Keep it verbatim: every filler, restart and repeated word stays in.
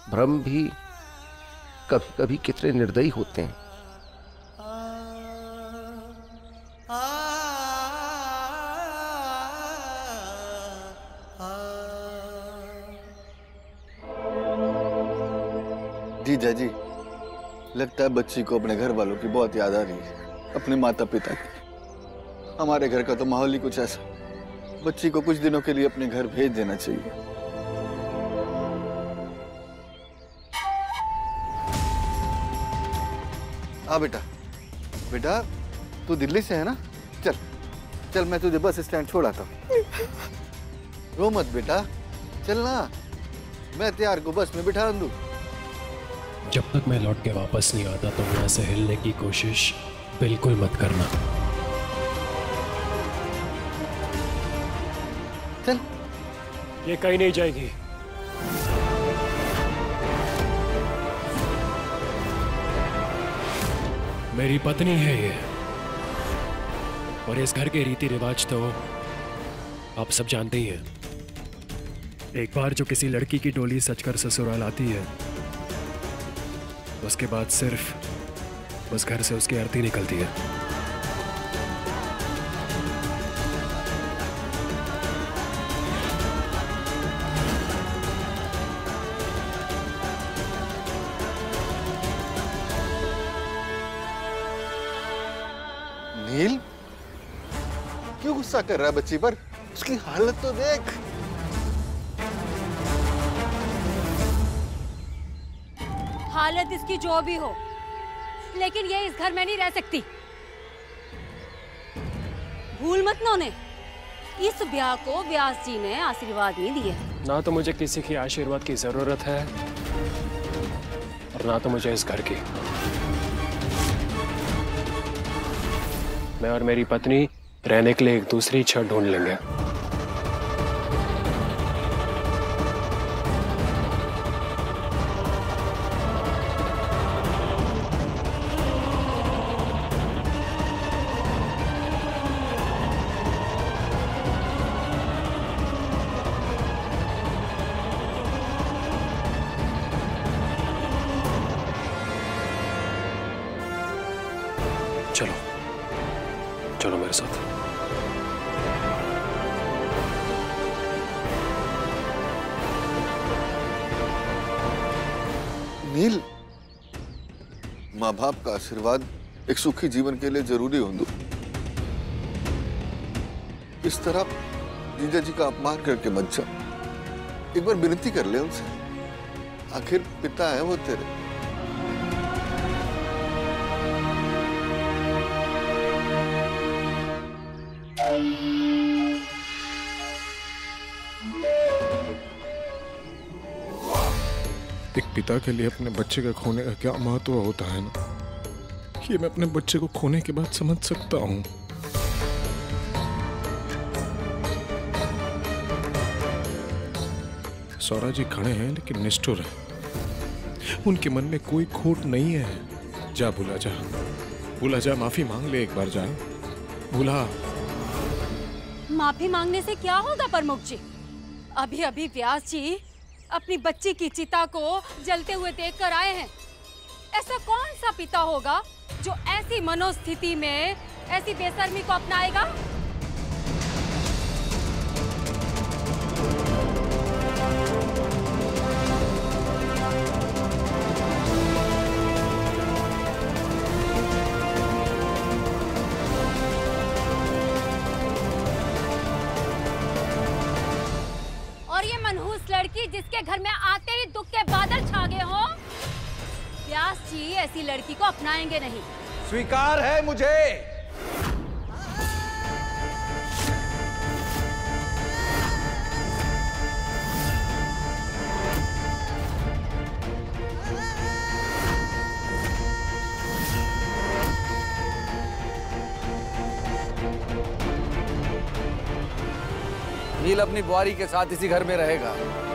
भ्रम भी कभी कभी कितने निर्दयी होते हैं। जीजा जी, लगता है बच्ची को अपने घर वालों की बहुत याद आ रही है, अपने माता पिता की। हमारे घर का तो माहौल ही कुछ ऐसा, बच्ची को कुछ दिनों के लिए अपने घर भेज देना चाहिए। आ बेटा, बेटा तू दिल्ली से है ना? चल चल, मैं तुझे बस स्टैंड छोड़ आता हूँ। रो मत बेटा, चल ना, मैं त्यार को बस में बिठा दूँ। जब तक मैं लौट के वापस नहीं आता तो यहाँ से हिलने की कोशिश बिल्कुल मत करना। चल। ये कहीं नहीं जाएगी। मेरी पत्नी है ये, और इस घर के रीति रिवाज तो आप सब जानते ही हैं। एक बार जो किसी लड़की की डोली सजकर ससुराल आती है, उसके बाद सिर्फ उस घर से उसकी अर्थी निकलती है। नील, क्यों गुस्सा कर रहा है बच्ची पर? उसकी हालत तो देख। हालत इसकी जो भी हो, लेकिन ये इस घर में नहीं रह सकती। भूल मत ना उन्हें, इस ब्याह को व्यास जी ने आशीर्वाद नहीं दिए। ना तो मुझे किसी की आशीर्वाद की जरूरत है और ना तो मुझे इस घर की। मैं और मेरी पत्नी रहने के लिए एक दूसरी छत ढूंढ लेंगे। चलो चलो मेरे साथ। नील, माँ बाप का आशीर्वाद एक सुखी जीवन के लिए जरूरी होंदू। इस तरह जीजा जी का अपमान करके मत जा। एक बार विनती कर ले उनसे, आखिर पिता है वो तेरे। एक पिता के लिए अपने बच्चे का खोने का क्या महत्व होता है ना, ये मैं अपने बच्चे को खोने के बाद समझ सकता हूँ। सौरा जी खड़े हैं लेकिन निष्ठुर हैं। उनके मन में कोई खोट नहीं है। जा भूला जा, भूला जा, माफी मांग ले एक बार, जा भूला। माफी मांगने से क्या होगा प्रमुख जी? अभी अभी व्यास जी अपनी बच्ची की चिता को जलते हुए देखकर आए हैं। ऐसा कौन सा पिता होगा जो ऐसी मनोस्थिति में ऐसी बेशर्मी को अपनाएगा? और ये मनहूस लड़की जिसके घर में आते ही दुख के बादल छा गए हो, व्यास जी ऐसी लड़की को अपनाएंगे नहीं। स्वीकार है मुझे। नील अपनी बुआरी के साथ इसी घर में रहेगा।